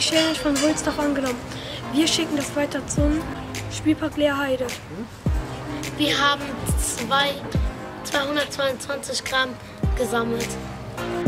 Challenge von Wulsdorf angenommen. Wir schicken das weiter zum Spielpark Leerheide. Wir haben 222 Gramm gesammelt.